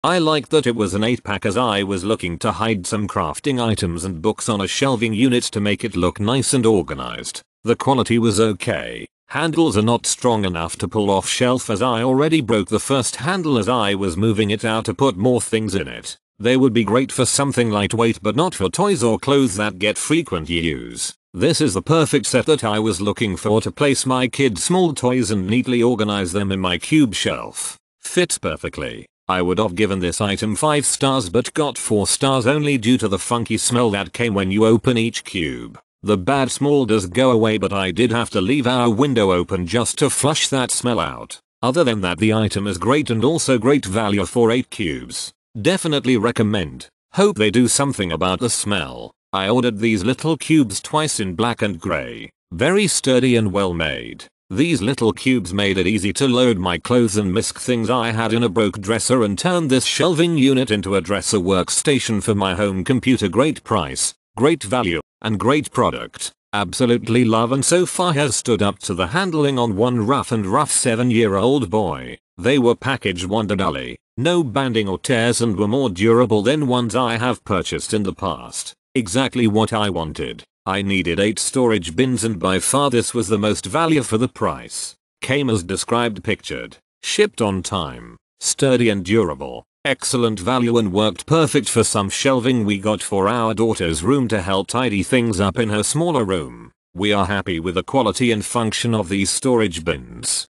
I liked that it was an 8-pack as I was looking to hide some crafting items and books on a shelving unit to make it look nice and organized. The quality was okay. Handles are not strong enough to pull off shelf as I already broke the first handle as I was moving it out to put more things in it. They would be great for something lightweight but not for toys or clothes that get frequent use. This is the perfect set that I was looking for to place my kids' small toys and neatly organize them in my cube shelf. Fits perfectly. I would have given this item 5 stars but got 4 stars only due to the funky smell that came when you open each cube. The bad smell does go away but I did have to leave our window open just to flush that smell out. Other than that the item is great and also great value for 8 cubes. Definitely recommend. Hope they do something about the smell. I ordered these little cubes twice in black and grey. Very sturdy and well made. These little cubes made it easy to load my clothes and misc things I had in a broke dresser and turn this shelving unit into a dresser workstation for my home computer. Great price, great value, and great product. Absolutely love and so far has stood up to the handling on one rough 7-year-old boy. They were packaged wonderfully, no banding or tears and were more durable than ones I have purchased in the past. Exactly what I wanted. I needed 8 storage bins and by far this was the most value for the price. Came as described pictured. Shipped on time. Sturdy and durable. Excellent value and worked perfect for some shelving we got for our daughter's room to help tidy things up in her smaller room. We are happy with the quality and function of these storage bins.